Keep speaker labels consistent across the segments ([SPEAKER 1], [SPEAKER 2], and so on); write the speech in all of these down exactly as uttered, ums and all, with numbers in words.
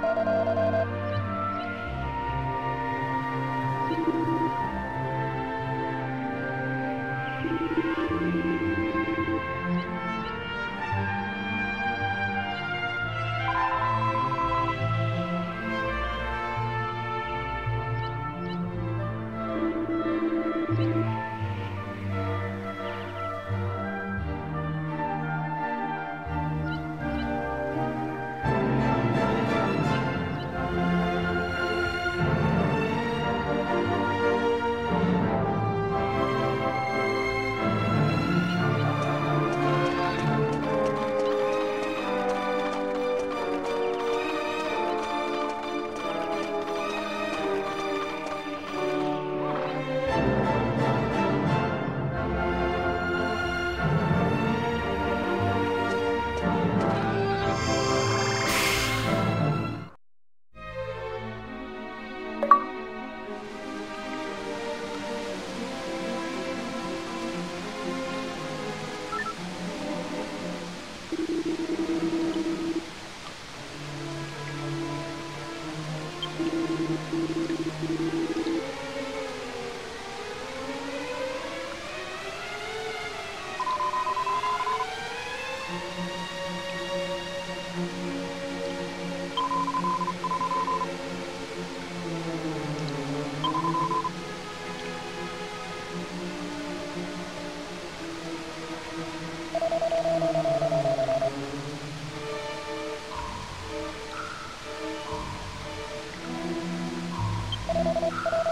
[SPEAKER 1] You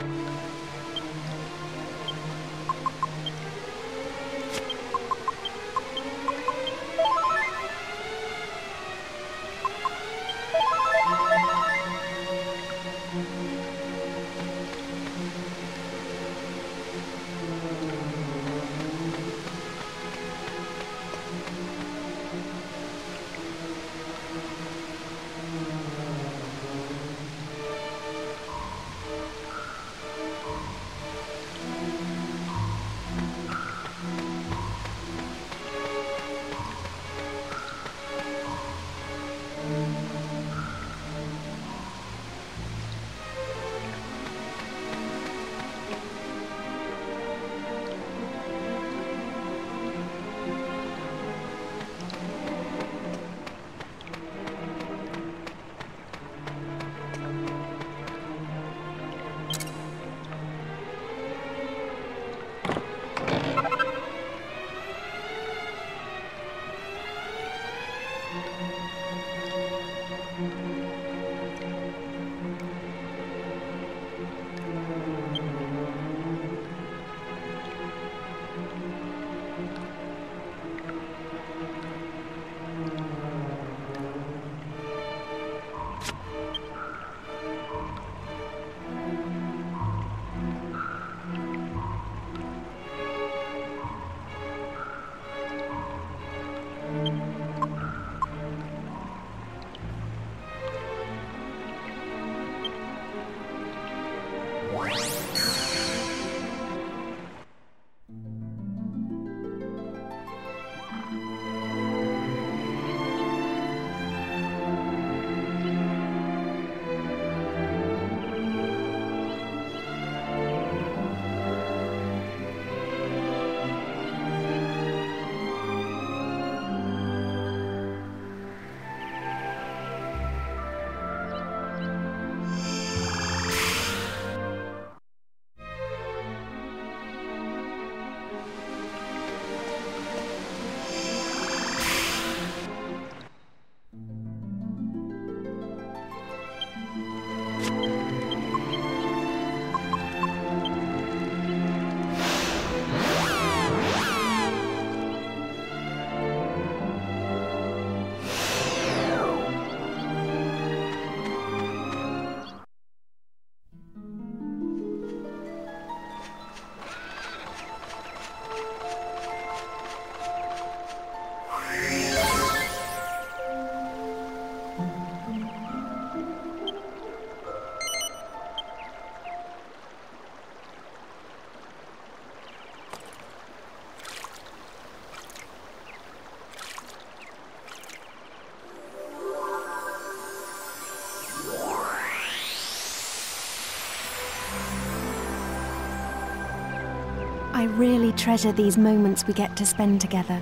[SPEAKER 1] I really treasure these moments we get to spend together.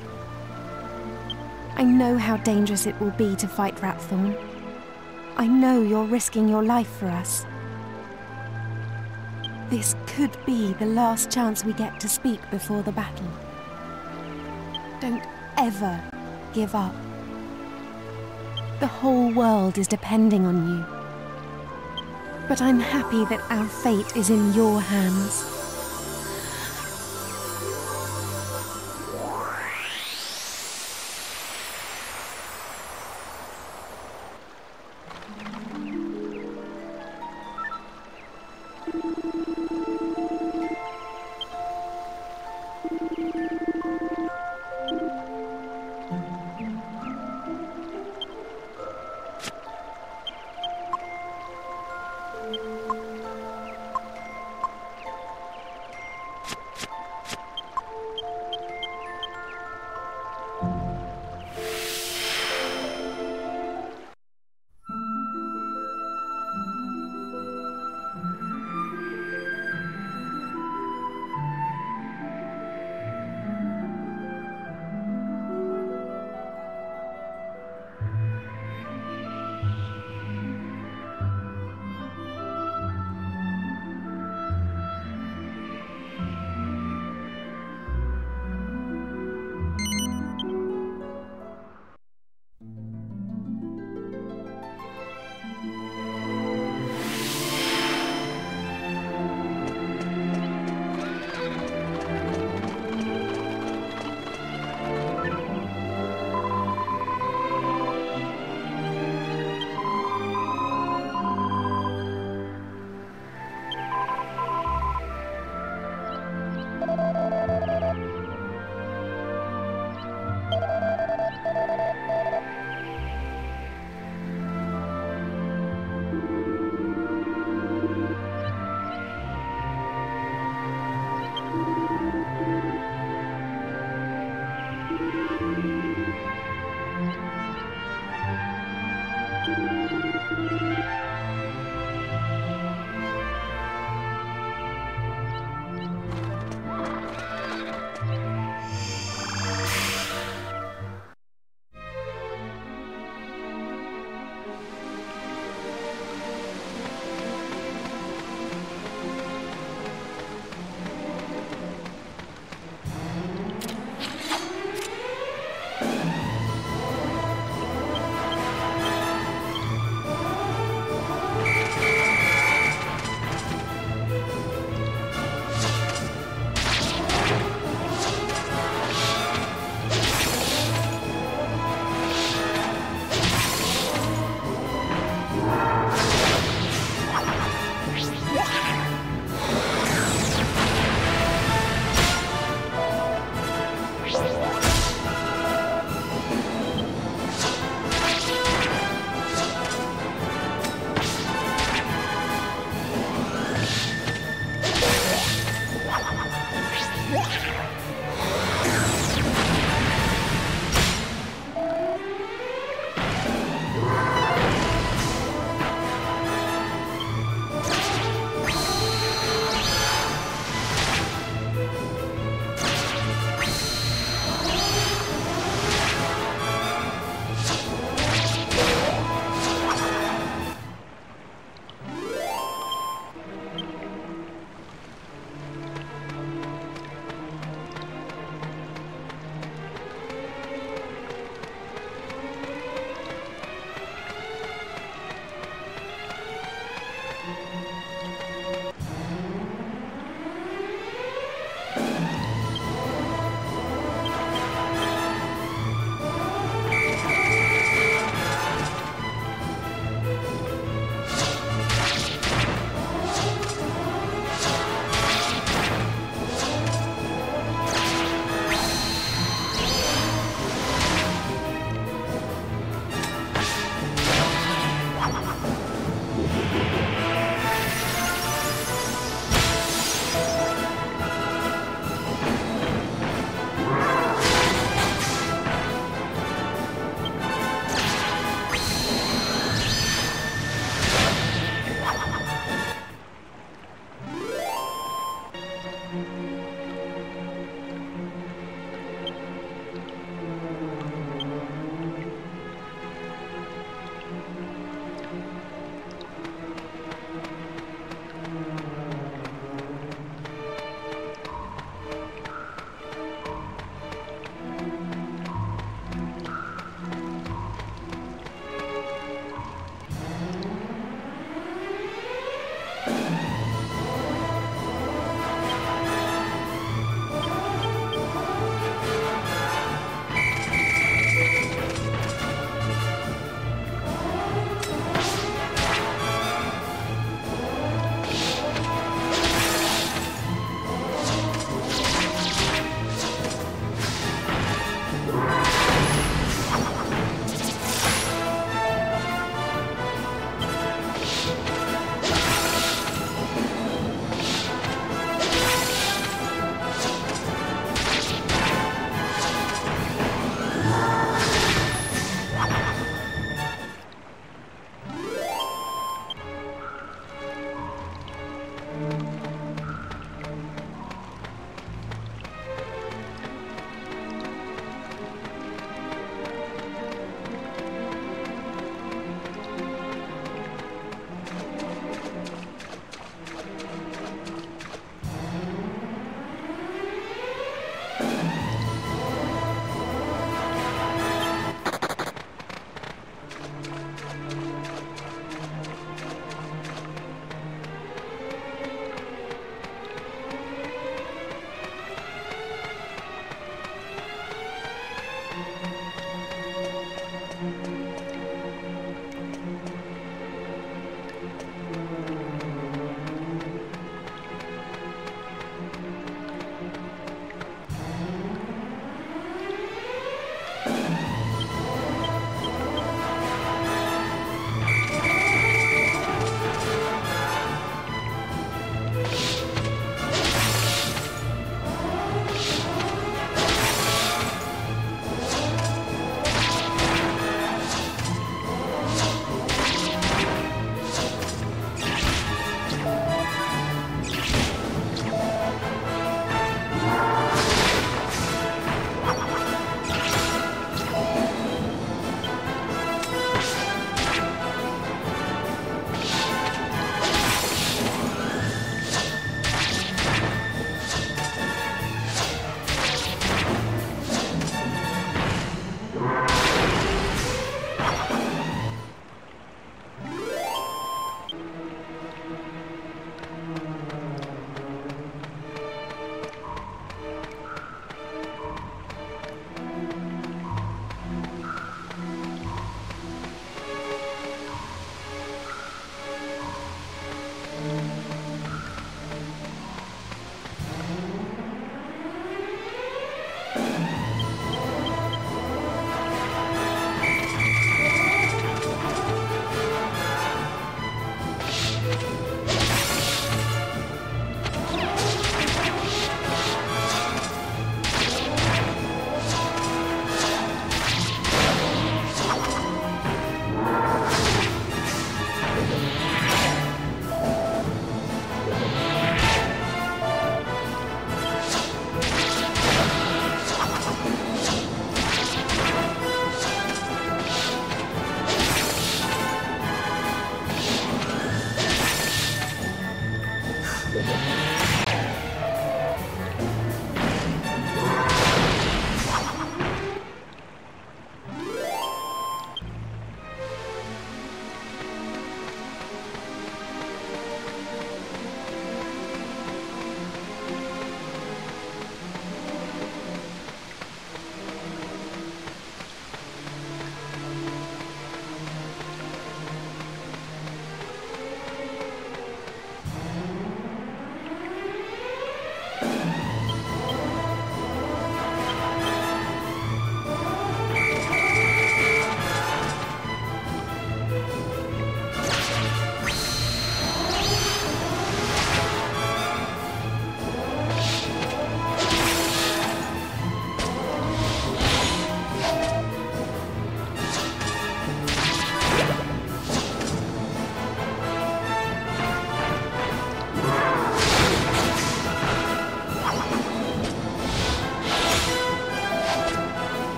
[SPEAKER 1] I know how dangerous it will be to fight Ratthorn. I know you're risking your life for us. This could be the last chance we get to speak before the battle. Don't ever give up. The whole world is depending on you. But I'm happy that our fate is in your hands.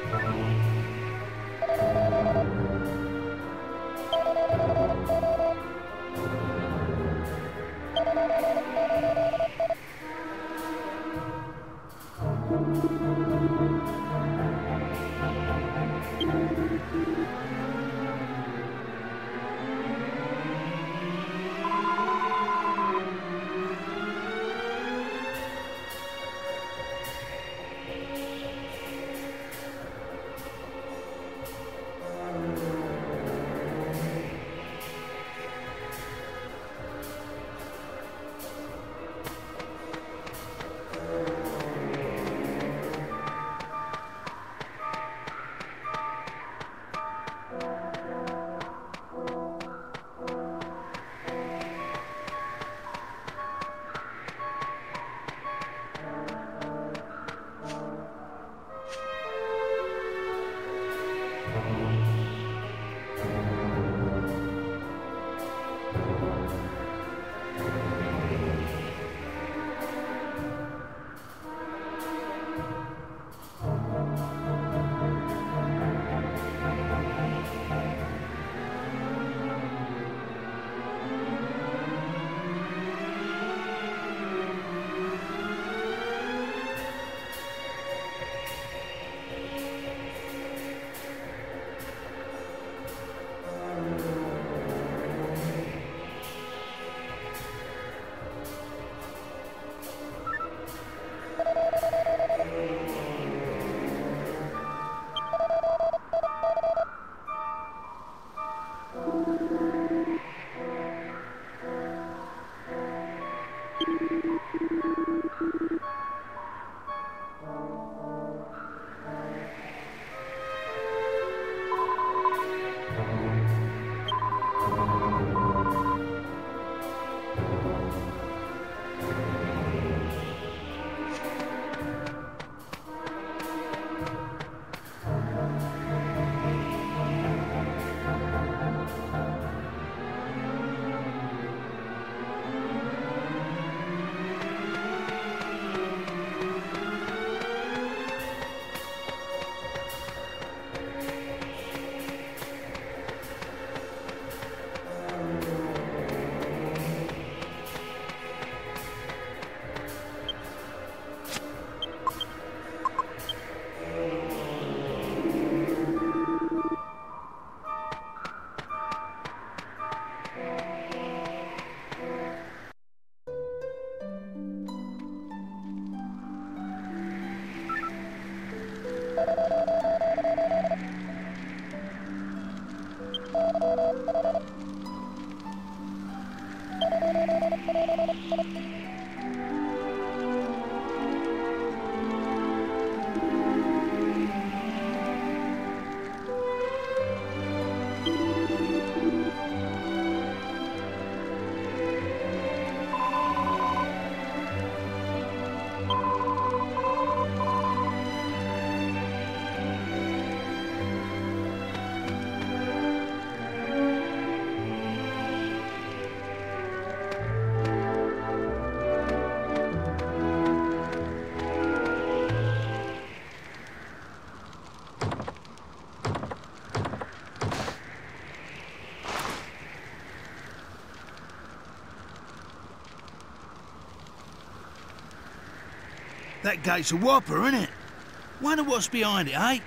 [SPEAKER 2] That gate's a whopper, isn't it? Wonder what's behind it, eh?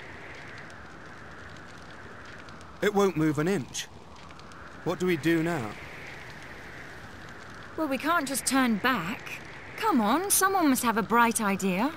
[SPEAKER 3] It won't move an inch. What do we do now?
[SPEAKER 4] Well, we can't just turn back. Come on, someone must have a bright idea.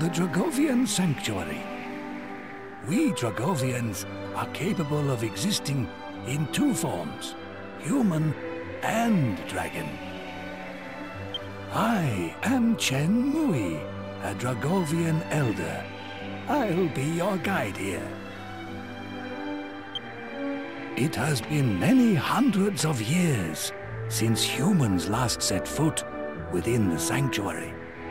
[SPEAKER 5] the Dragovian Sanctuary. We Dragovians are capable of existing in two forms, human and dragon. I am Chen Mui, a Dragovian elder. I'll be your guide here. It has been many hundreds of years since humans last set foot within the sanctuary.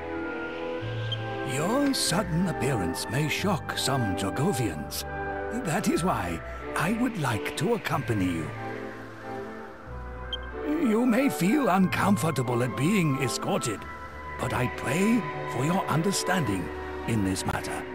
[SPEAKER 5] Your sudden appearance may shock some Dragovians. That is why I would like to accompany you. You may feel uncomfortable at being escorted, but I pray for your understanding in this matter.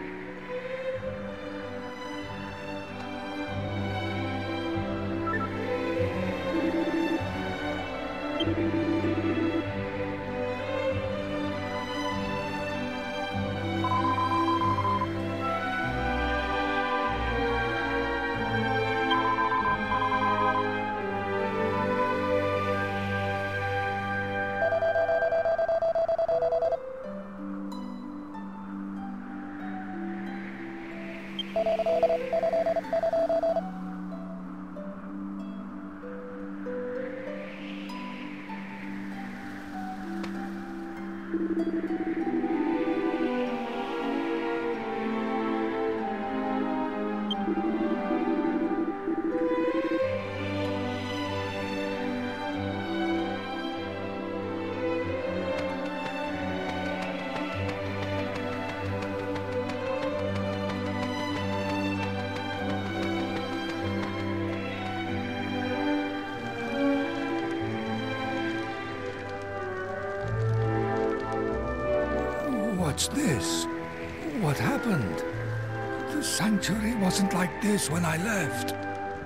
[SPEAKER 5] What's this? What happened? The sanctuary wasn't like this when I left.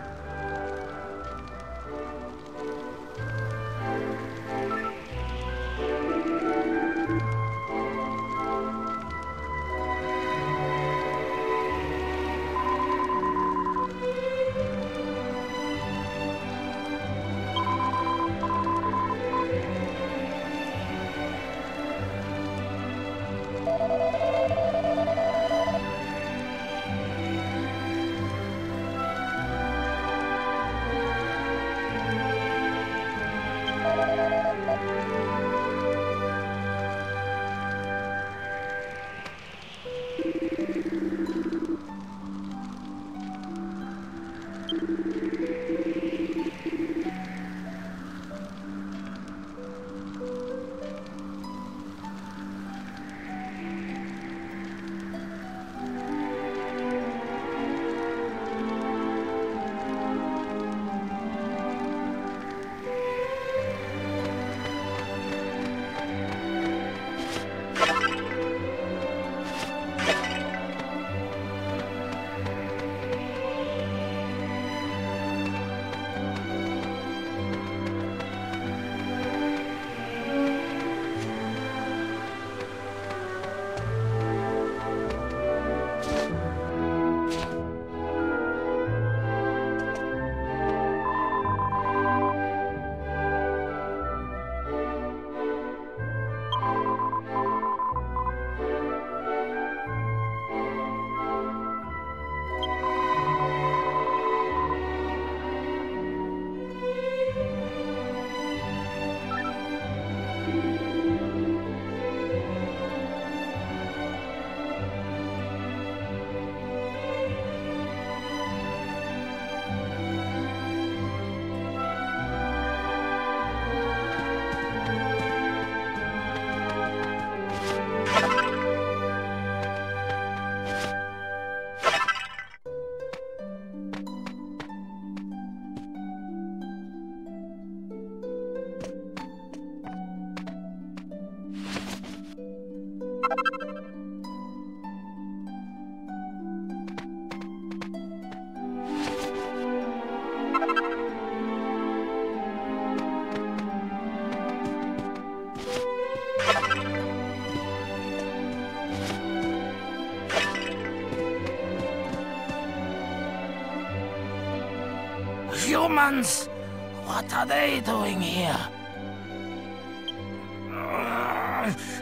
[SPEAKER 6] Humans! What are they doing here? If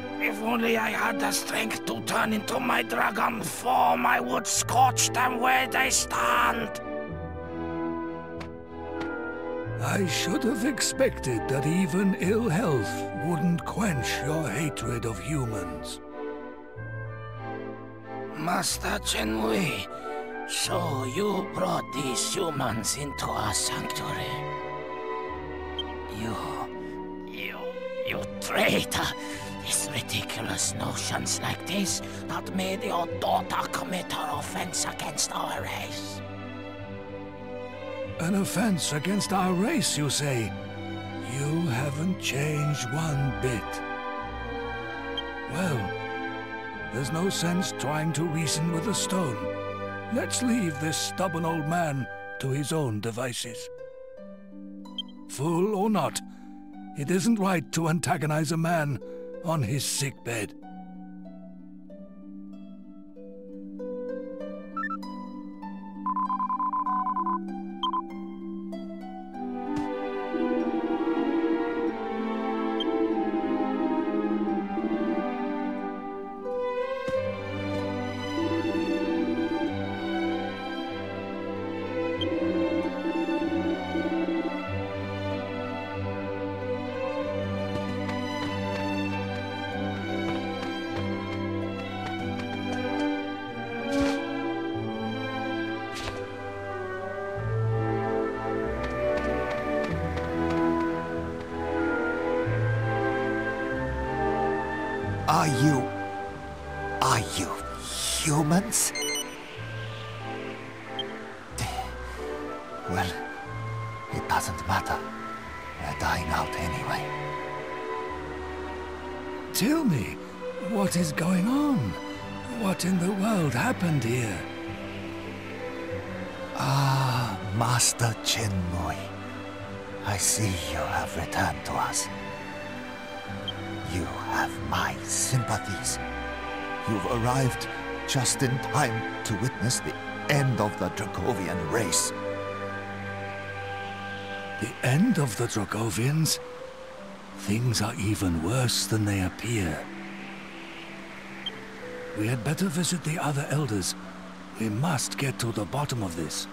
[SPEAKER 6] only I had the strength to turn into my dragon form, I would scorch them where they stand.
[SPEAKER 5] I should have expected that even ill health wouldn't quench your hatred of humans.
[SPEAKER 6] Master Chen Mui, so you brought these humans into our sanctuary. You... you... you traitor! It's ridiculous notions like this that made your daughter commit her offense against our race.
[SPEAKER 5] An offense against our race, you say? You haven't changed one bit. Well, there's no sense trying to reason with a stone. Let's leave this stubborn old man to his own devices. Fool or not, it isn't right to antagonize a man on his sickbed.
[SPEAKER 7] Are you... are you humans? Well, it doesn't matter. We're dying out anyway.
[SPEAKER 5] Tell me, what is going on? What in the world happened here?
[SPEAKER 7] Ah, Master Chen Mui. I see you have returned to us. You have my sympathies. You've arrived just in time to witness the end of the Dragovian race.
[SPEAKER 5] The end of the Dragovians? Things are even worse than they appear. We had better visit the other elders. We must get to the bottom of this.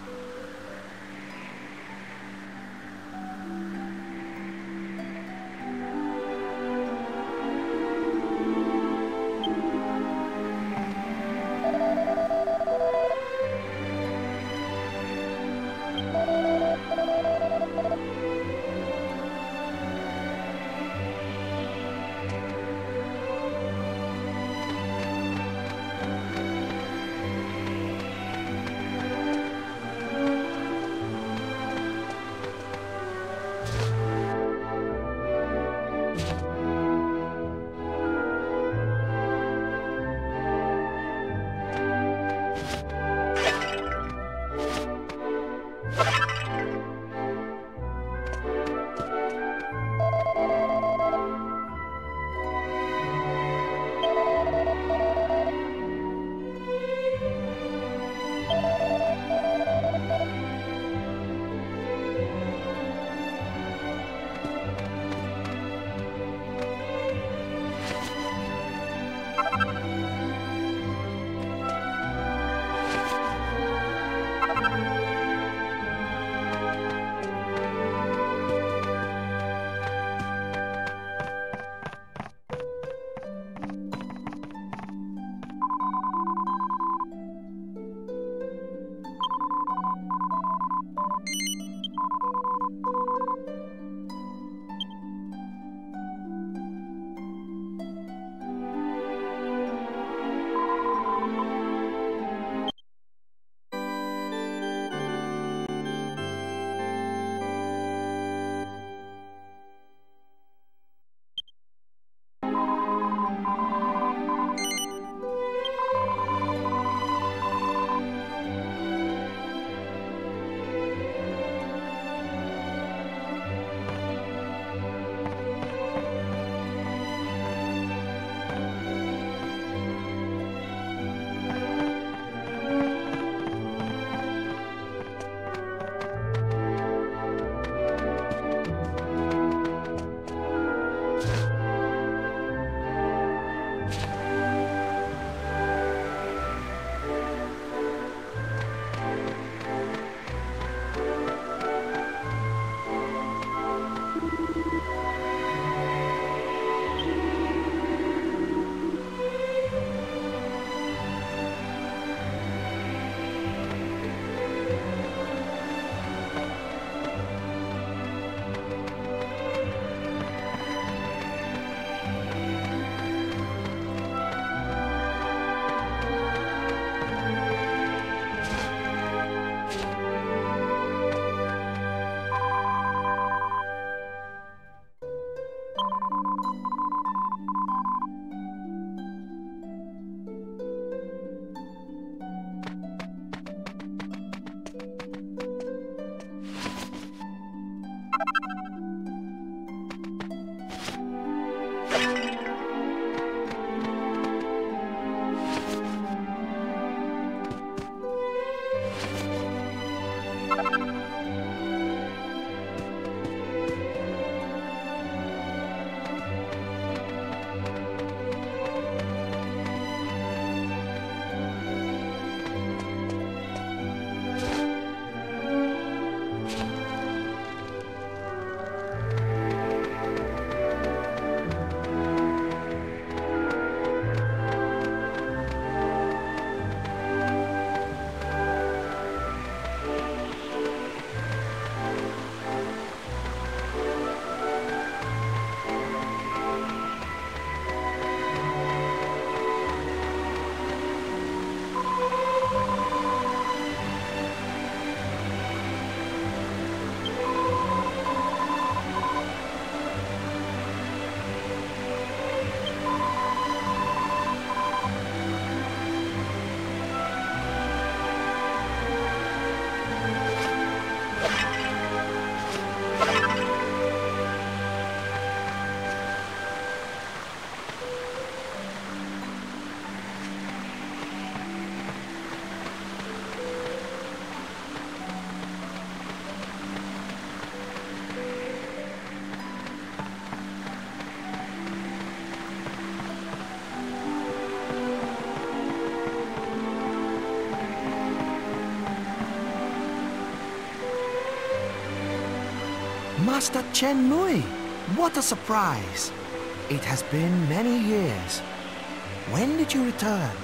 [SPEAKER 8] Master Chen Mui! What a surprise! It has been many years. When did you return?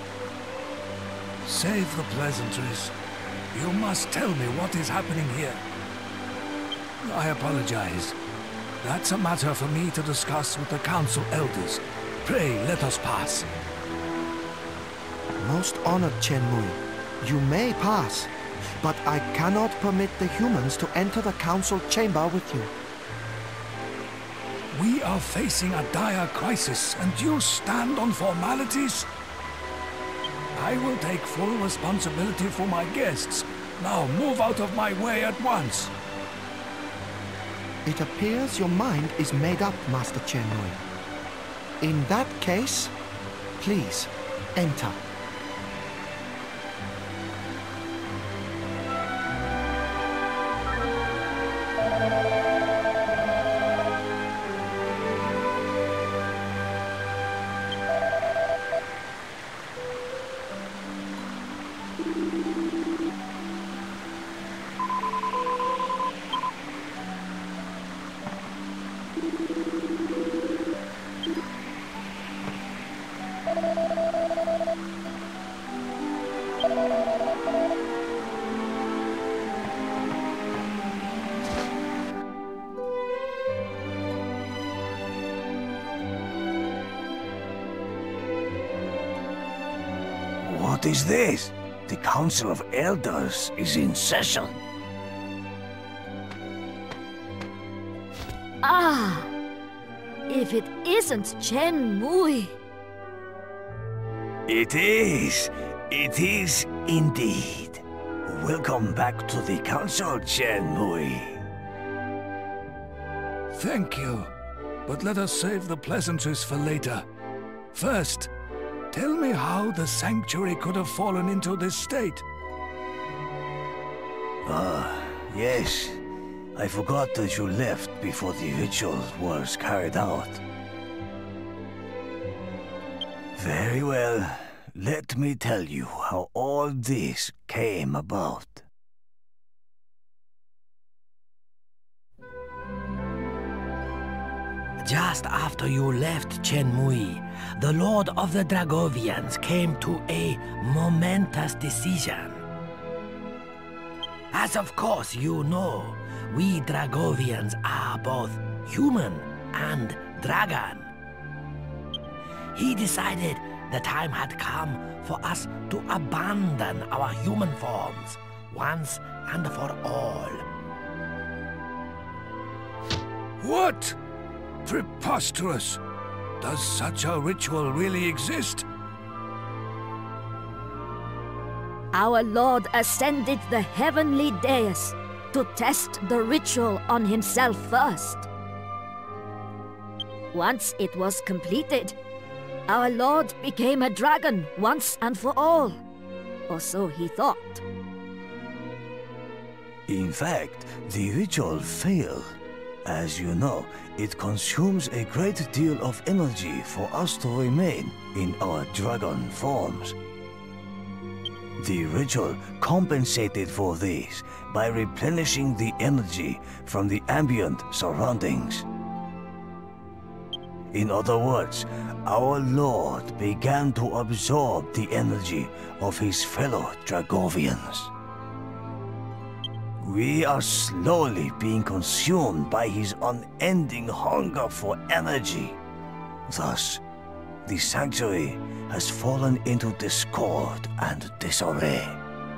[SPEAKER 5] Save the pleasantries. You must tell me what is happening here. I apologize. That's a matter for me to discuss with the council elders. Pray, let us pass.
[SPEAKER 8] Most honored, Chen Mui. You may pass, but I cannot permit the humans to enter the council chamber with you.
[SPEAKER 5] We are facing a dire crisis, and you stand on formalities? I will take full responsibility for my guests. Now move out of my way at once.
[SPEAKER 8] It appears your mind is made up, Master Chen Mui. In that case, please, enter.
[SPEAKER 6] What is this? The Council of Elders is in session.
[SPEAKER 9] Ah! If it isn't Chen Mui.
[SPEAKER 6] It is. It is indeed. Welcome back to the Council, Chen Mui.
[SPEAKER 5] Thank you. But let us save the pleasantries for later. First, tell me how the Sanctuary could have fallen into this state.
[SPEAKER 6] Ah, yes. I forgot that you left before the ritual was carried out. Very well. Let me tell you how all this came about.
[SPEAKER 10] Just after you left Chen Mui, the Lord of the Dragovians came to a momentous decision. As of course you know, we Dragovians are both human and dragon. He decided the time had come for us to abandon our human forms once and for all.
[SPEAKER 5] What? Preposterous! Does such a ritual really exist?
[SPEAKER 9] Our Lord ascended the Heavenly Dais to test the ritual on himself first. Once it was completed, our Lord became a dragon once and for all. Or so he thought.
[SPEAKER 6] In fact, the ritual failed. As you know, it consumes a great deal of energy for us to remain in our dragon forms. The ritual compensated for this by replenishing the energy from the ambient surroundings. In other words, our Lord began to absorb the energy of his fellow Dragovians. We are slowly being consumed by his unending hunger for energy. Thus, the Sanctuary has fallen into discord and disarray.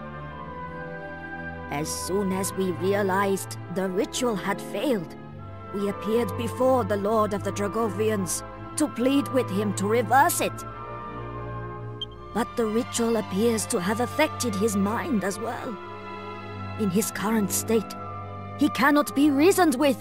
[SPEAKER 9] As soon as we realized the ritual had failed, we appeared before the Lord of the Dragovians to plead with him to reverse it. But the ritual appears to have affected his mind as well. In his current state, he cannot be reasoned with.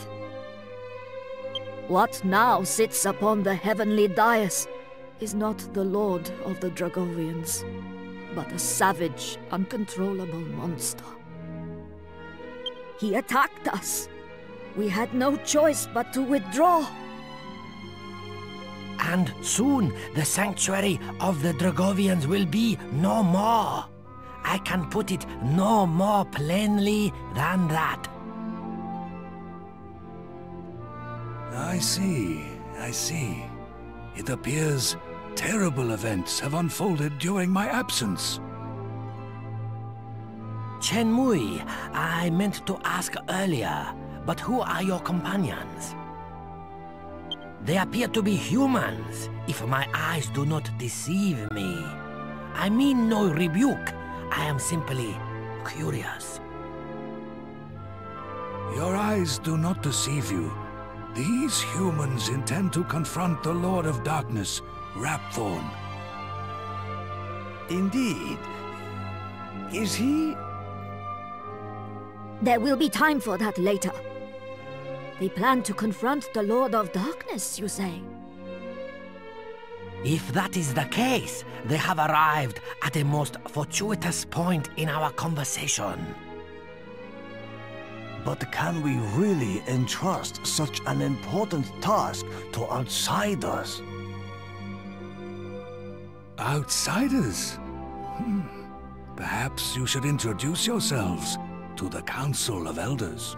[SPEAKER 9] What now sits upon the Heavenly Dais is not the Lord of the Dragovians, but a savage, uncontrollable monster. He attacked us. We had no choice but to withdraw.
[SPEAKER 10] And soon the Sanctuary of the Dragovians will be no more. I can put it no more plainly than that.
[SPEAKER 5] I see, I see. It appears terrible events have unfolded during my absence.
[SPEAKER 10] Chen Mui, I meant to ask earlier, but who are your companions? They appear to be humans, if my eyes do not deceive me. I mean no rebuke. I am simply curious.
[SPEAKER 5] Your eyes do not deceive you. These humans intend to confront the Lord of Darkness, Rapthorn.
[SPEAKER 6] Indeed. Is he...
[SPEAKER 9] There will be time for that later. They plan to confront the Lord of Darkness, you say?
[SPEAKER 10] If that is the case, they have arrived at a most fortuitous point in our conversation.
[SPEAKER 6] But can we really entrust such an important task to outsiders?
[SPEAKER 5] Outsiders? Hmm. Perhaps you should introduce yourselves to the Council of Elders.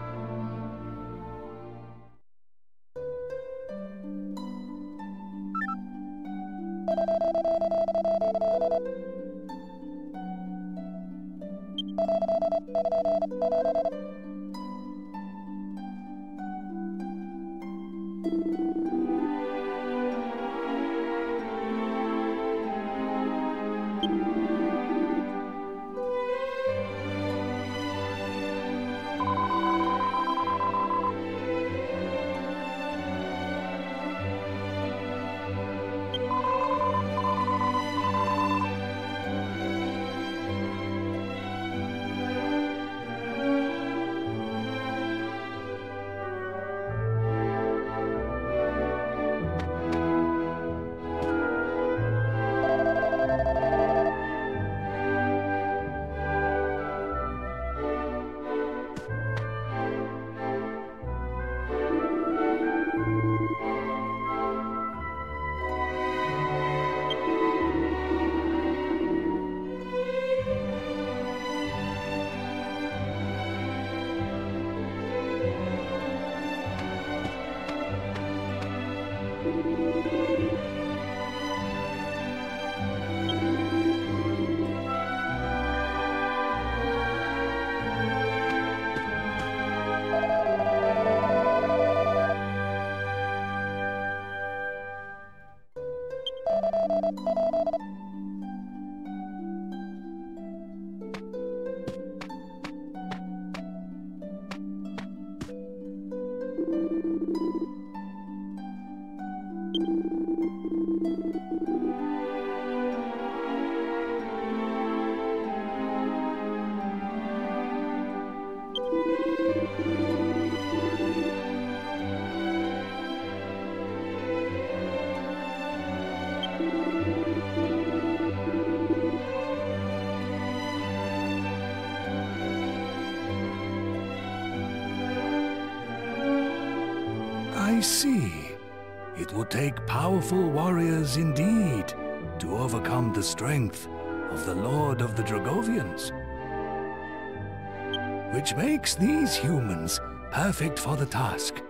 [SPEAKER 5] I see. It would take powerful warriors indeed to overcome the strength of the Lord of the Dragovians. Which makes these humans perfect for the task.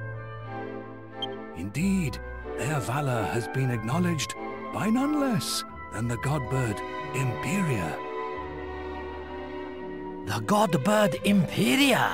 [SPEAKER 5] Indeed, their valor has been acknowledged by none less than the godbird Imperia.
[SPEAKER 10] The godbird Imperia?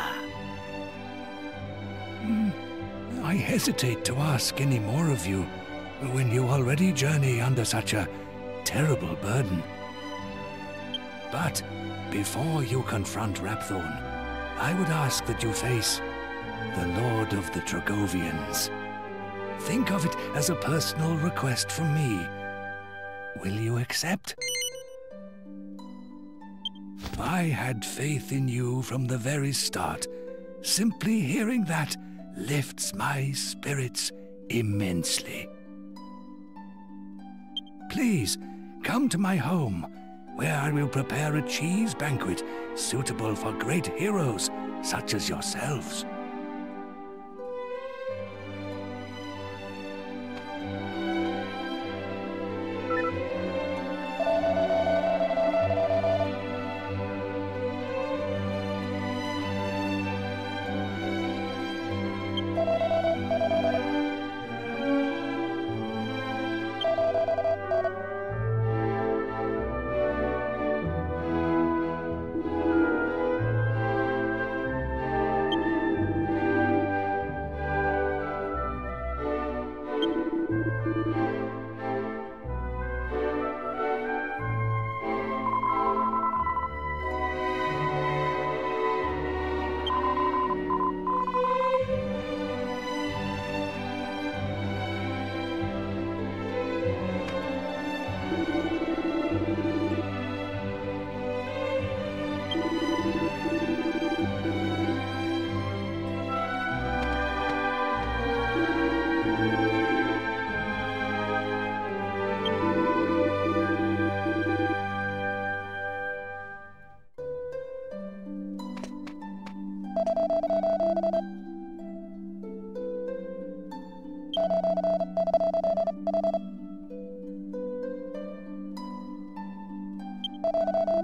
[SPEAKER 5] Mm, I hesitate to ask any more of you when you already journey under such a terrible burden. But before you confront Rapthorn, I would ask that you face the Lord of the Dragovians. Think of it as a personal request from me. Will you accept? I had faith in you from the very start. Simply hearing that lifts my spirits immensely. Please, come to my home, where I will prepare a cheese banquet suitable for great heroes such as yourselves.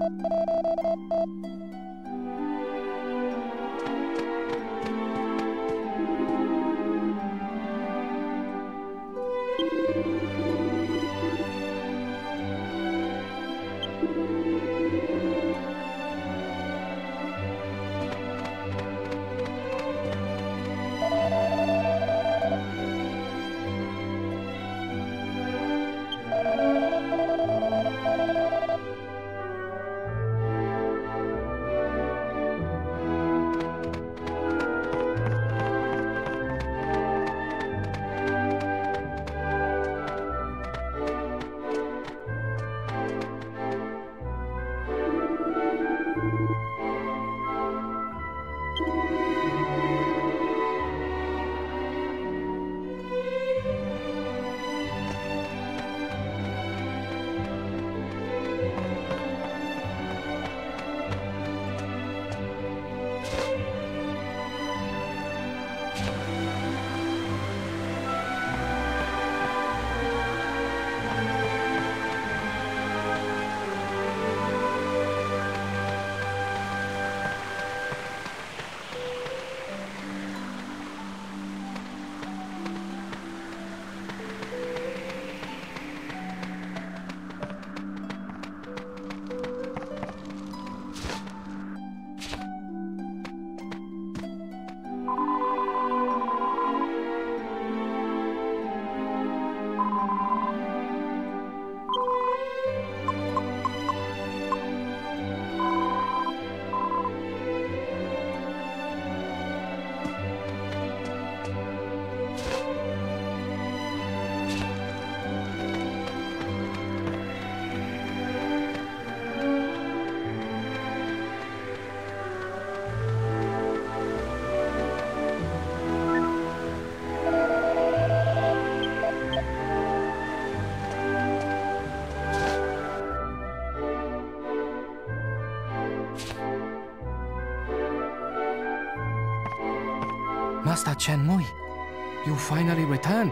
[SPEAKER 11] Master Chen Mui, you finally returned.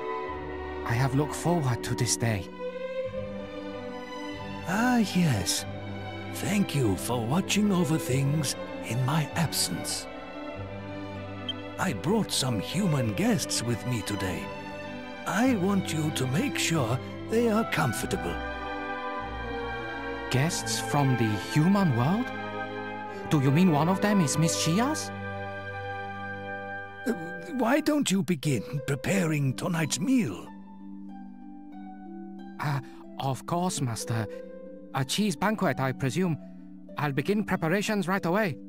[SPEAKER 11] I have looked forward to this day.
[SPEAKER 5] Ah, yes. Thank you for watching over things in my absence. I brought some human guests with me today. I want you to make sure they are comfortable.
[SPEAKER 11] Guests from the human world? Do you mean one of them is Miss Chia's?
[SPEAKER 5] Uh, why don't you begin preparing tonight's meal?
[SPEAKER 11] Ah, uh, of course, Master. A cheese banquet, I presume. I'll begin preparations right away.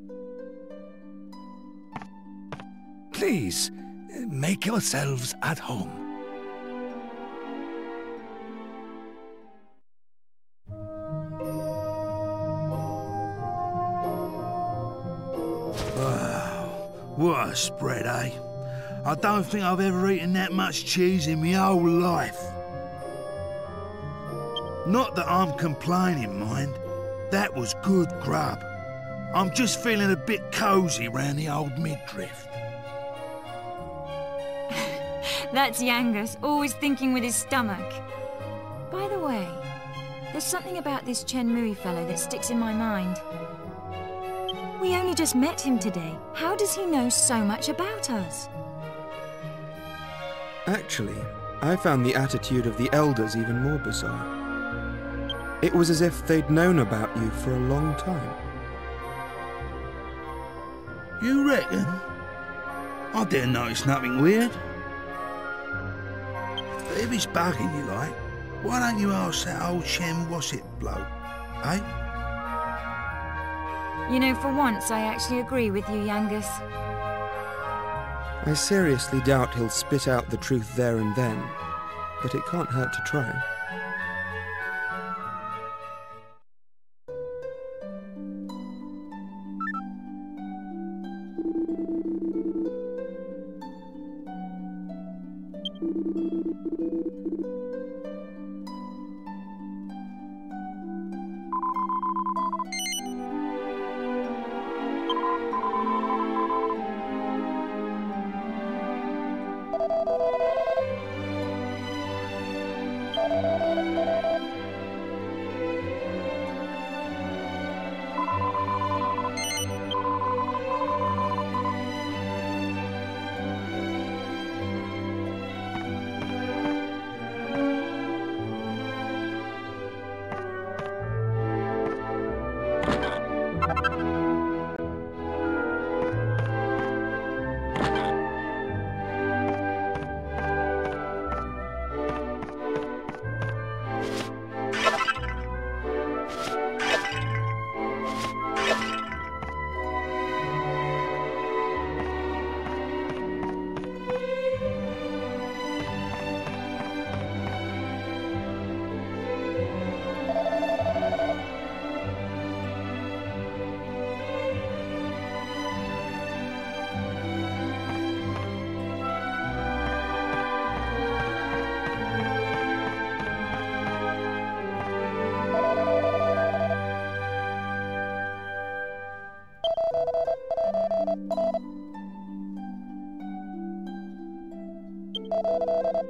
[SPEAKER 5] Please, make yourselves at home.
[SPEAKER 2] Wow, what a spread, eh? I don't think I've ever eaten that much cheese in my whole life. Not that I'm complaining, mind. That was good grub. I'm just feeling a bit cosy round the old midriff.
[SPEAKER 4] That's Yangus, always thinking with his stomach. By the way, there's something about this Chen Mui fellow that sticks in my mind. We only just met him today. How does he know so much about us?
[SPEAKER 3] Actually, I found the attitude of the elders even more bizarre. It was as if they'd known about you for a long time.
[SPEAKER 2] You reckon? I didn't notice nothing weird. But if it's bugging you like, why don't you ask that old Shem What's-it bloke, eh?
[SPEAKER 4] You know, for once I actually agree with you, Yangus.
[SPEAKER 3] I seriously doubt he'll spit out the truth there and then, but it can't hurt to try.
[SPEAKER 2] You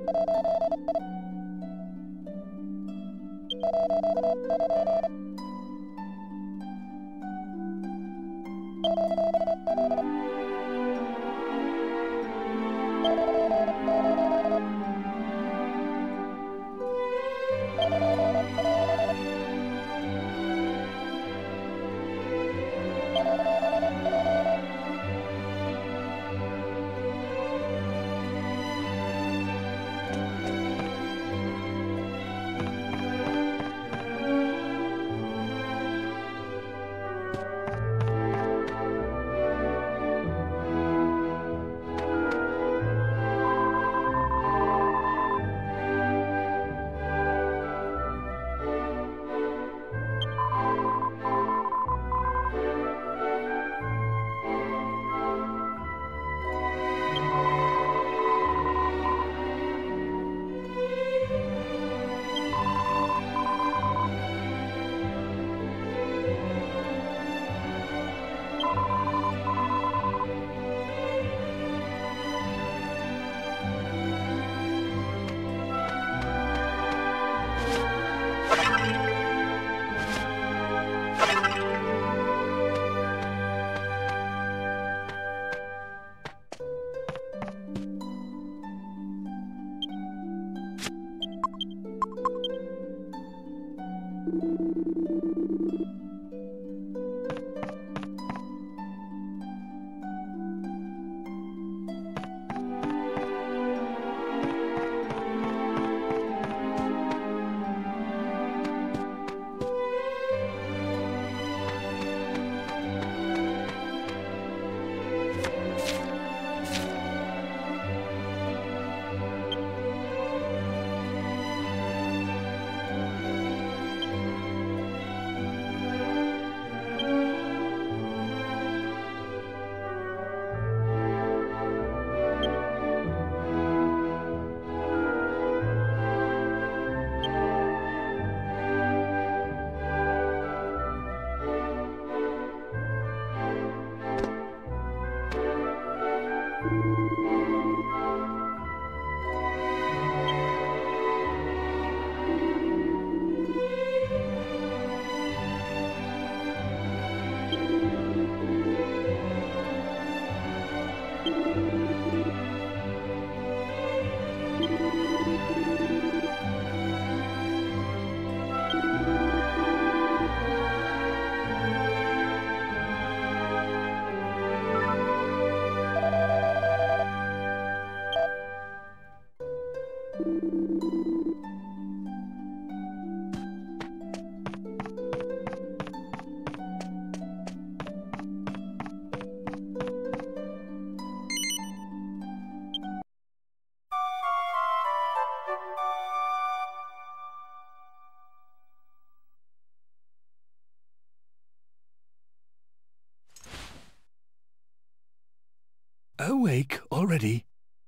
[SPEAKER 5] Awake already?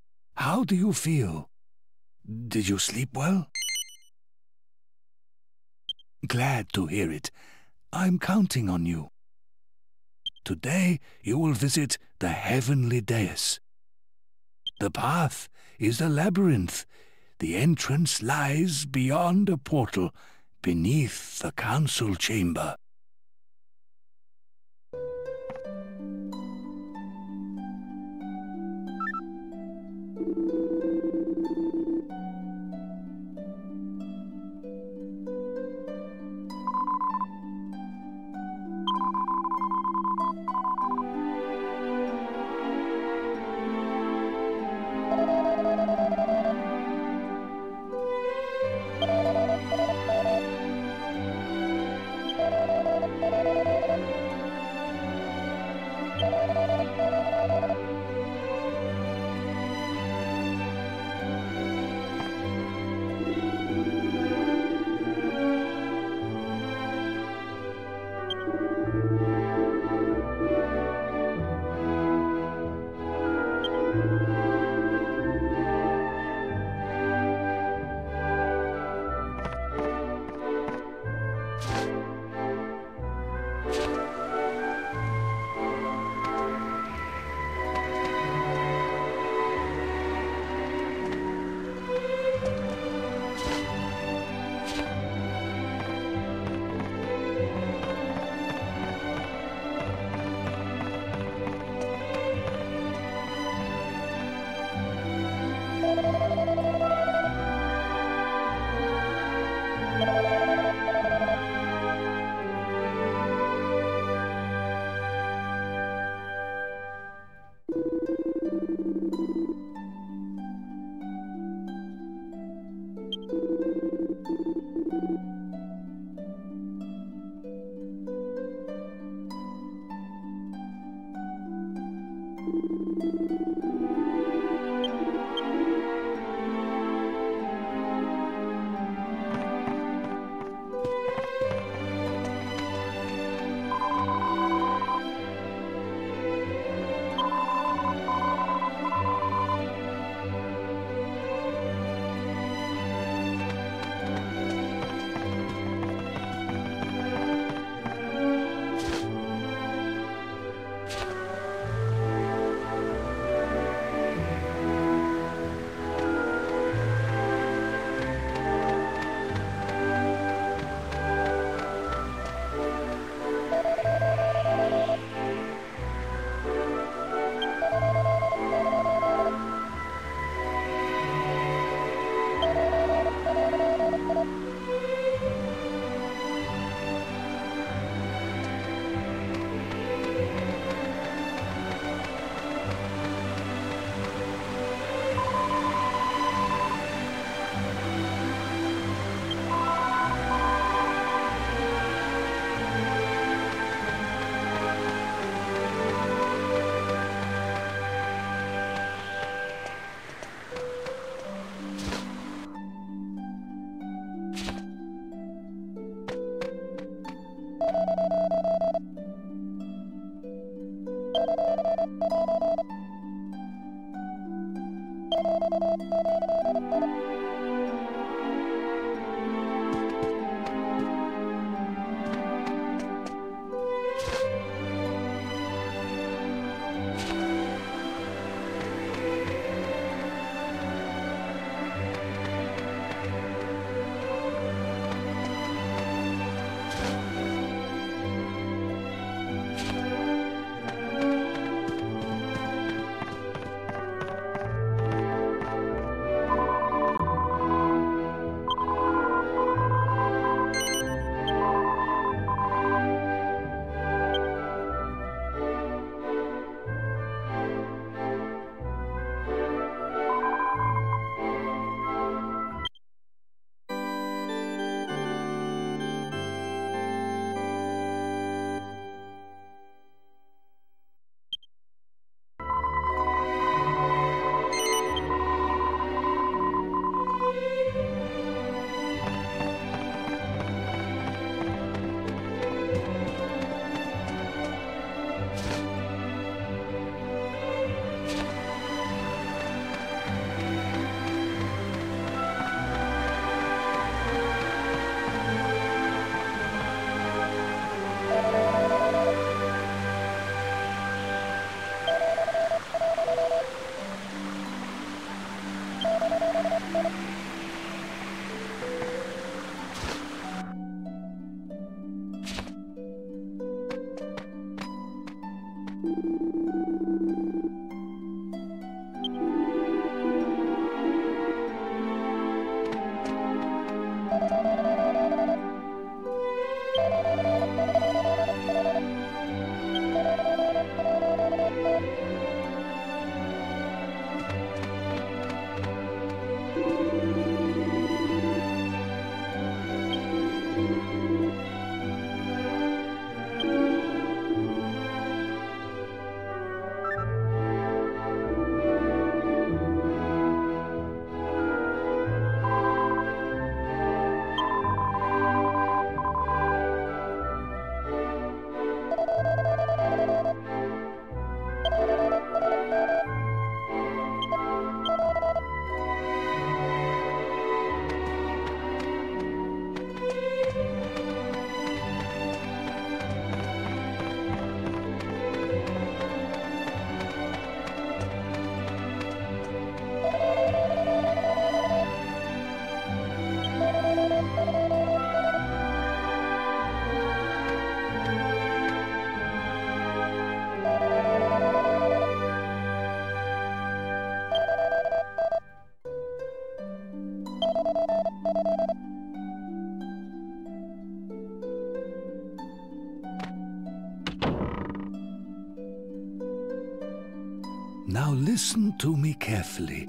[SPEAKER 5] How do you feel? Did you sleep well? Glad to hear it. I'm counting on you. Today you will visit the Heavenly Dais. The path is a labyrinth. The entrance lies beyond a portal, beneath the council chamber. Now listen to me carefully.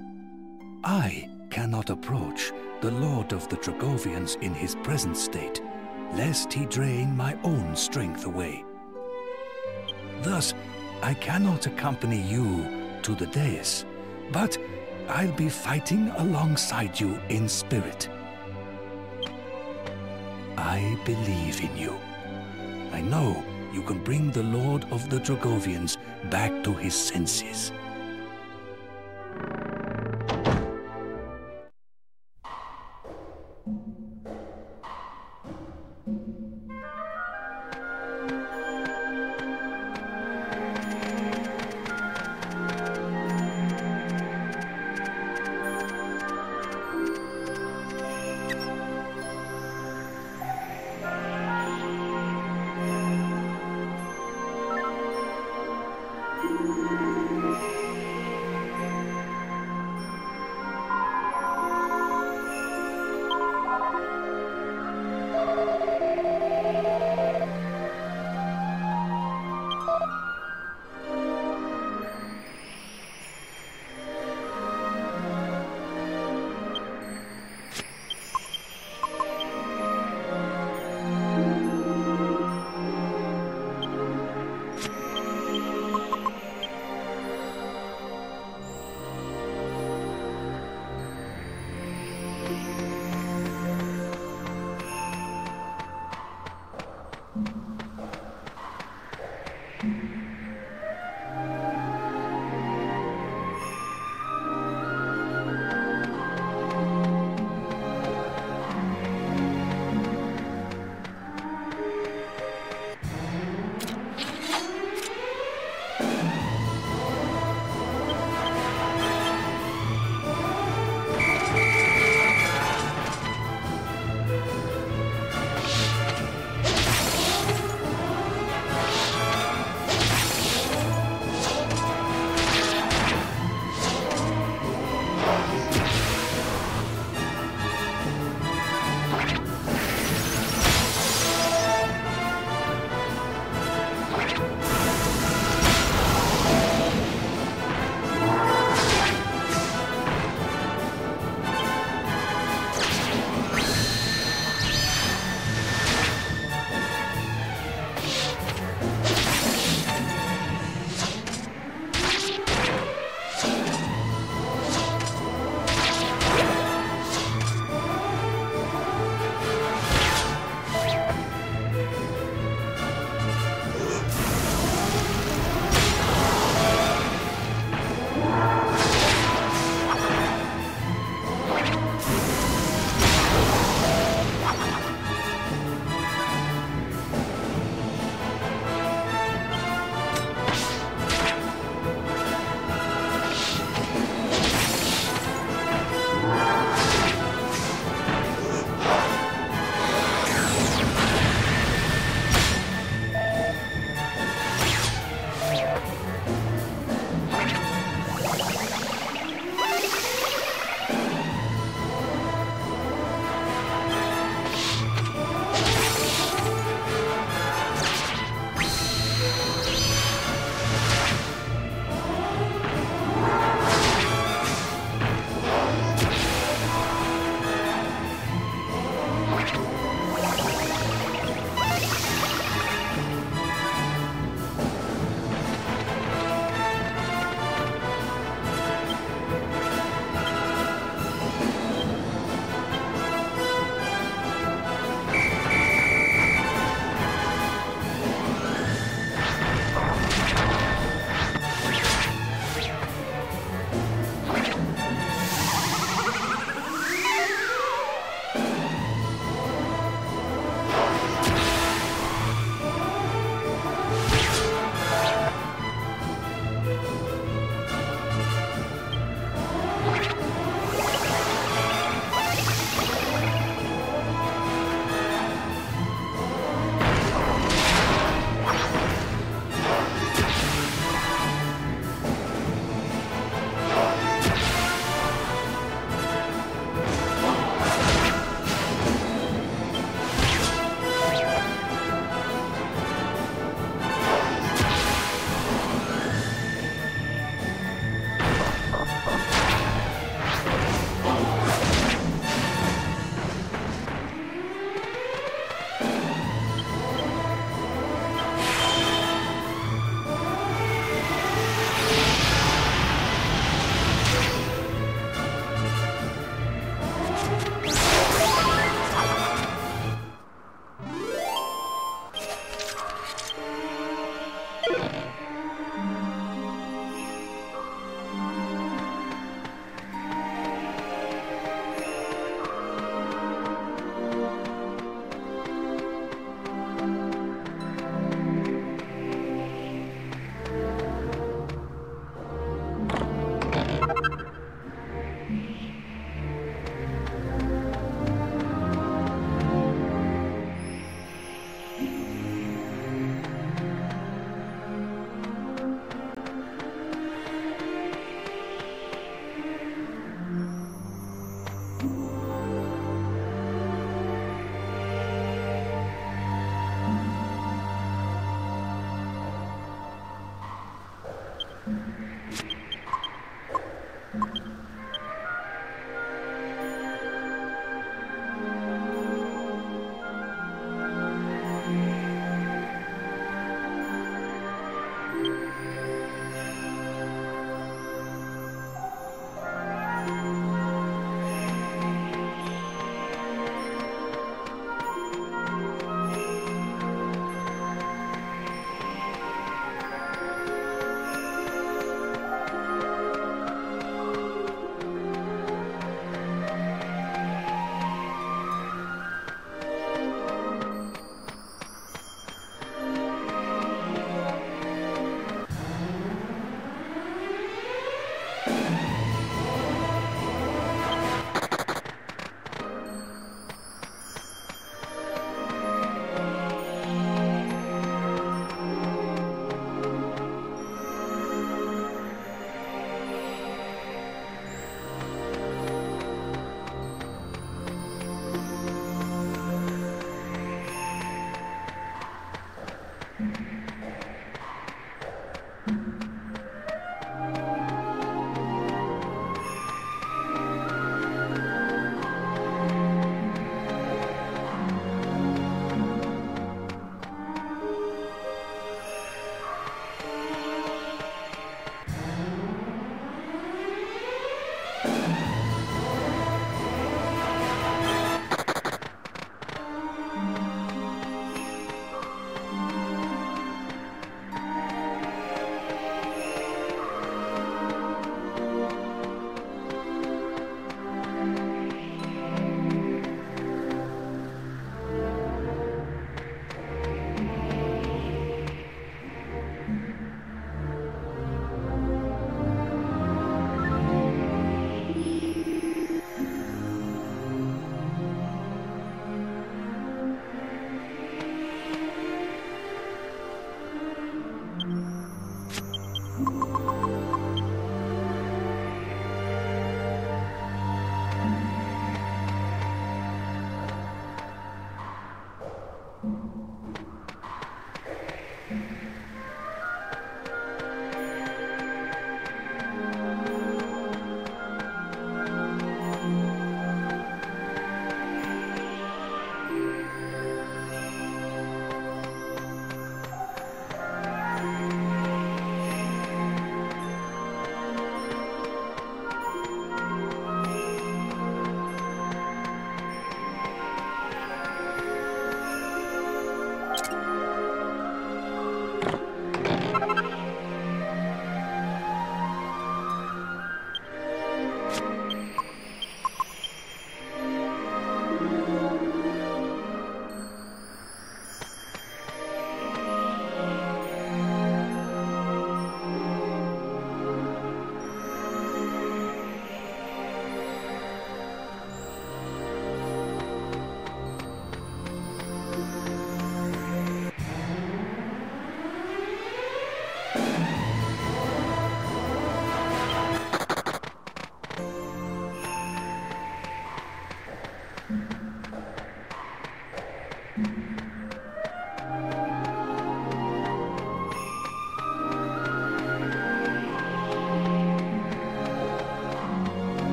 [SPEAKER 5] I cannot approach the Lord of the Dragovians in his present state, lest he drain my own strength away. Thus, I cannot accompany you to the dais, but I'll be fighting alongside you in spirit. I believe in you. I know you can bring the Lord of the Dragovians back to his senses.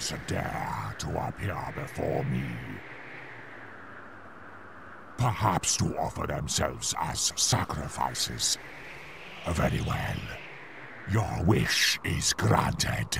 [SPEAKER 12] Dragovians dare to appear before me. Perhaps to offer themselves as sacrifices. Very well. Your wish is granted.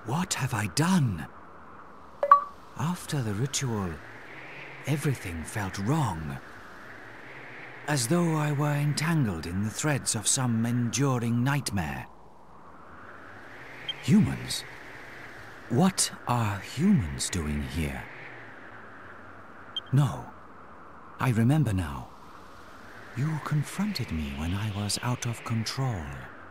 [SPEAKER 13] What have I done? After the ritual, everything felt wrong. As though I were entangled in the threads of some enduring nightmare. Humans? What are humans doing here? No, I remember now. You confronted me when I was out of control.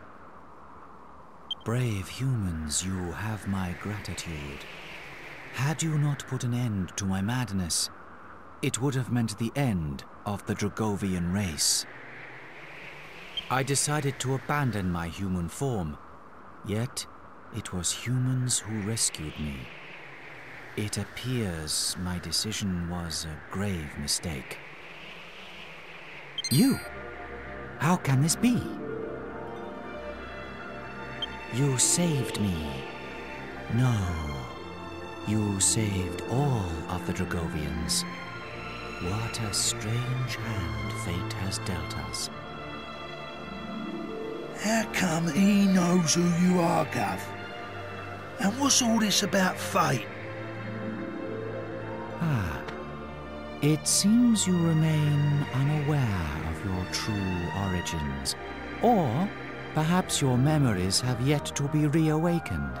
[SPEAKER 13] Brave humans, you have my gratitude. Had you not put an end to my madness, it would have meant the end of the Dragovian race. I decided to abandon my human form, yet it was humans who rescued me. It appears my decision was a grave mistake. You? How can this be? You saved me. No. You saved all of the Dragovians. What a strange hand fate has dealt us.
[SPEAKER 2] How come he knows who you are, Gov? And what's all this about fate?
[SPEAKER 13] Ah. It seems you remain unaware of your true origins. Or perhaps your memories have yet to be reawakened.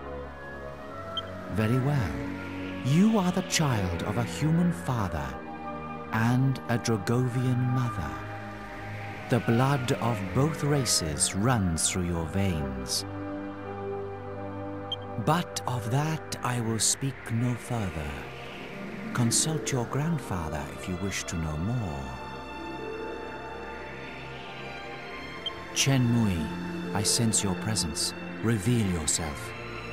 [SPEAKER 13] Very well. You are the child of a human father and a Dragovian mother. The blood of both races runs through your veins. But of that I will speak no further. Consult your grandfather if you wish to know more. Chen Mui, I sense your presence. Reveal yourself.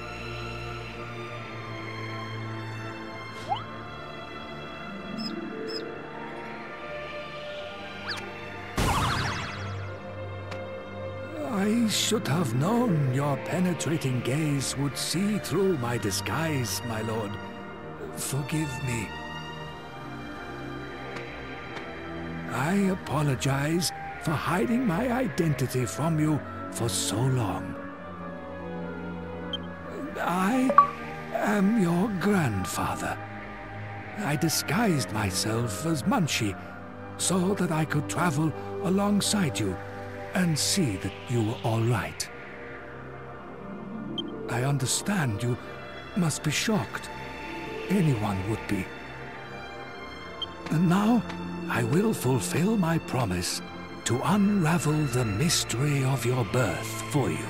[SPEAKER 5] I should have known your penetrating gaze would see through my disguise, my lord. Forgive me. I apologize for hiding my identity from you for so long. I am your grandfather. I disguised myself as Munchie so that I could travel alongside you and see that you were all right. I understand you must be shocked. Anyone would be. And now I will fulfill my promise to unravel the mystery of your birth for you.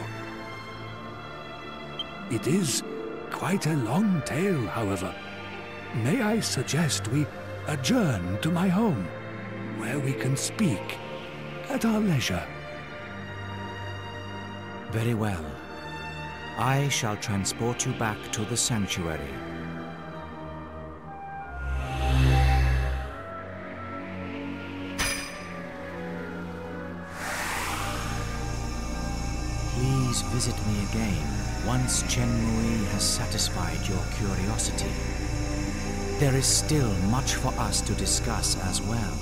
[SPEAKER 5] It is quite a long tale, however. May I suggest we adjourn to my home, where we can speak at our leisure?
[SPEAKER 13] Very well. I shall transport you back to the sanctuary. Please visit me again once Chen Mui has satisfied your curiosity. There is still much for us to discuss as well.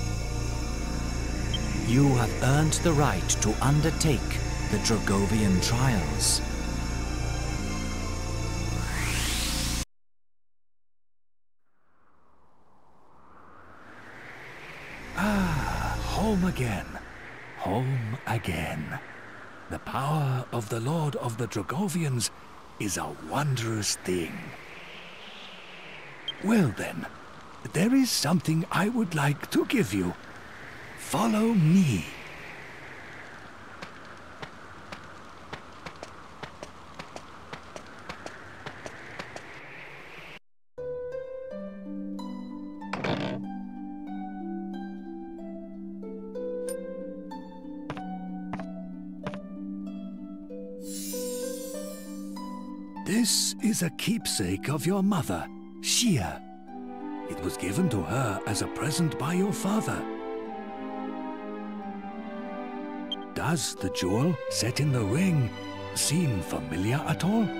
[SPEAKER 13] You have earned the right to undertake the Dragovian trials.
[SPEAKER 5] Ah, home again. Home again. The power of the Lord of the Dragovians is a wondrous thing. Well then, there is something I would like to give you. Follow me. This is a keepsake of your mother, Xia. It was given to her as a present by your father. Does the jewel set in the ring seem familiar at all?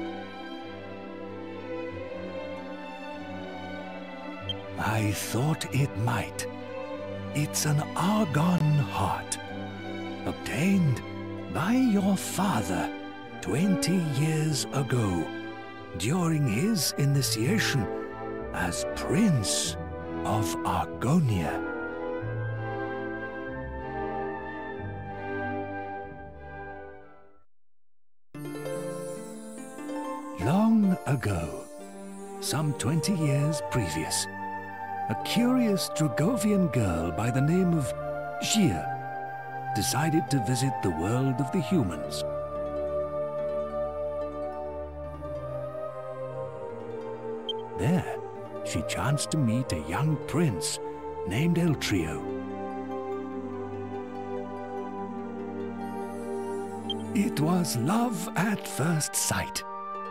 [SPEAKER 5] I thought it might. It's an argon heart, obtained by your father twenty years ago during his initiation as Prince of Argonia. Long ago, some twenty years previous, a curious Dragovian girl by the name of Xia decided to visit the world of the humans. There, she chanced to meet a young prince named Eltrio. It was love at first sight.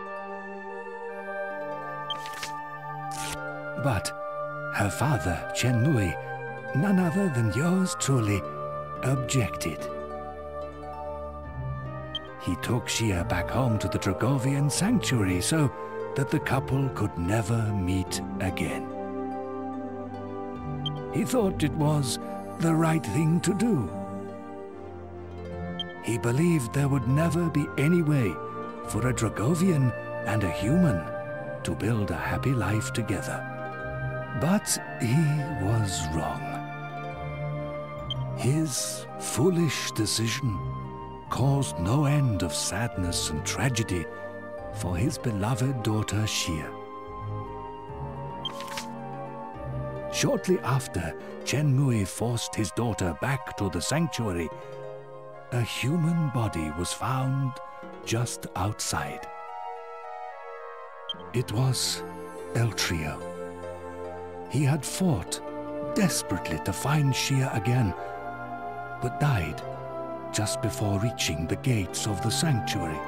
[SPEAKER 5] But her father, Chen Mui, none other than yours truly, objected. He took Xia back home to the Dragovian Sanctuary so that the couple could never meet again. He thought it was the right thing to do. He believed there would never be any way for a Dragovian and a human to build a happy life together. But he was wrong. His foolish decision caused no end of sadness and tragedy for his beloved daughter Xia. Shortly after Chen Mui forced his daughter back to the sanctuary, a human body was found just outside. It was Eltrio. He had fought desperately to find Xia again, but died just before reaching the gates of the sanctuary.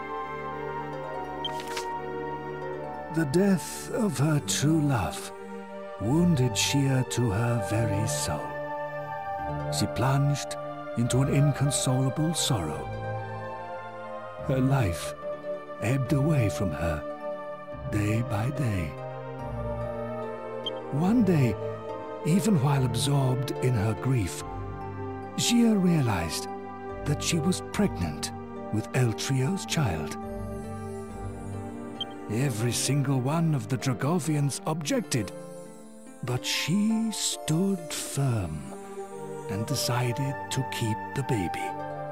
[SPEAKER 5] The death of her true love wounded Xia to her very soul. She plunged into an inconsolable sorrow. Her life ebbed away from her day by day. One day, even while absorbed in her grief, Xia realized that she was pregnant with Eltrio's child. Every single one of the Dragovians objected, but she stood firm and decided to keep the baby.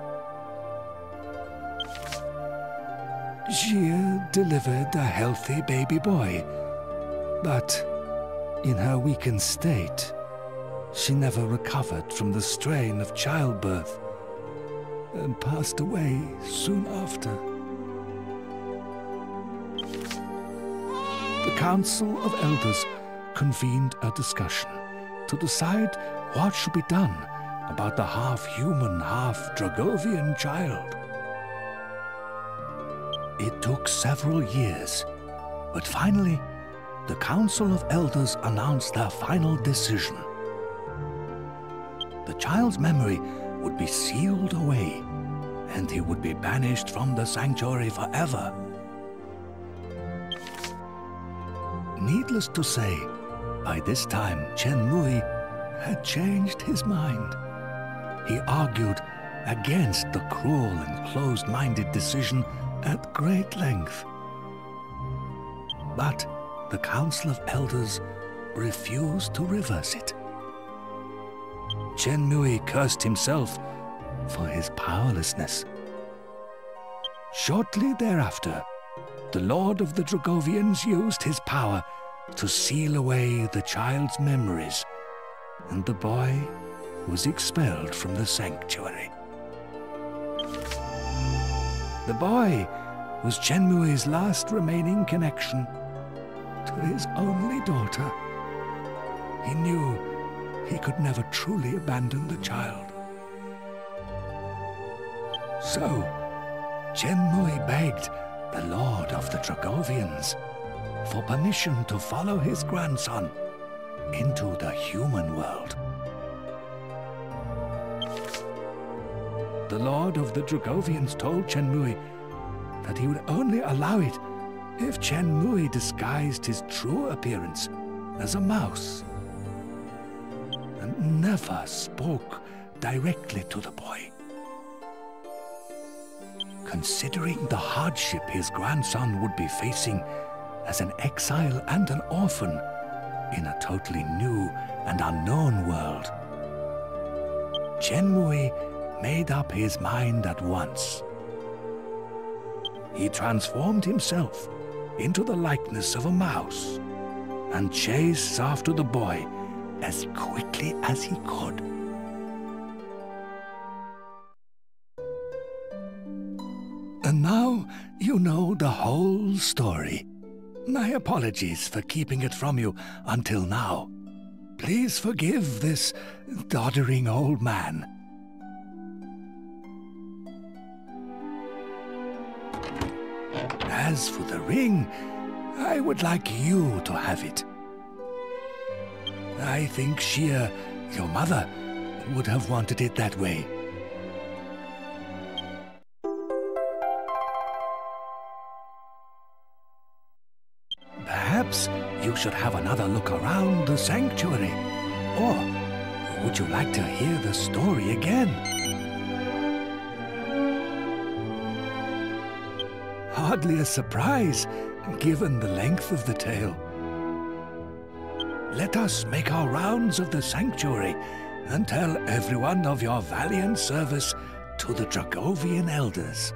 [SPEAKER 5] Xia delivered a healthy baby boy, but in her weakened state, she never recovered from the strain of childbirth and passed away soon after. The Council of Elders convened a discussion to decide what should be done about the half-human, half-Dragovian child. It took several years, but finally, the Council of Elders announced their final decision. The child's memory would be sealed away, and he would be banished from the sanctuary forever. Needless to say, by this time Chen Mui had changed his mind. He argued against the cruel and closed-minded decision at great length. But the Council of Elders refused to reverse it. Chen Mui cursed himself for his powerlessness. Shortly thereafter, the Lord of the Dragovians used his power to seal away the child's memories, and the boy was expelled from the sanctuary. The boy was Chen Mui's last remaining connection to his only daughter. He knew he could never truly abandon the child. So, Chen Mui begged the Lord of the Dragovians for permission to follow his grandson into the human world. The Lord of the Dragovians told Chen Mui that he would only allow it if Chen Mui disguised his true appearance as a mouse and never spoke directly to the boy. considering the hardship his grandson would be facing as an exile and an orphan in a totally new and unknown world. Chen Mui made up his mind at once. He transformed himself into the likeness of a mouse and chased after the boy as quickly as he could. And now you know the whole story. My apologies for keeping it from you until now. Please forgive this doddering old man. As for the ring, I would like you to have it. I think Shia, your mother, would have wanted it that way. Perhaps you should have another look around the sanctuary. Or would you like to hear the story again? Hardly a surprise, given the length of the tale. Let us make our rounds of the sanctuary and tell everyone of your valiant service to the Dragovian elders.